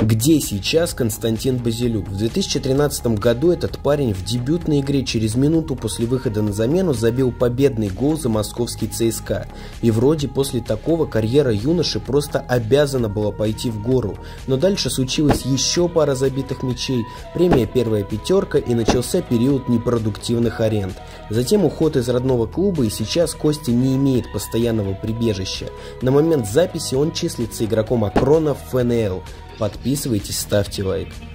Где сейчас Константин Базелюк? В 2013 году этот парень в дебютной игре через минуту после выхода на замену забил победный гол за московский ЦСКА. И вроде после такого карьера юноши просто обязана была пойти в гору. Но дальше случилась еще пара забитых мячей, премия «Первая пятерка» и начался период непродуктивных аренд. Затем уход из родного клуба, и сейчас Костя не имеет постоянного прибежища. На момент записи он числится игроком Акрона в ФНЛ. Подписывайтесь, ставьте лайк.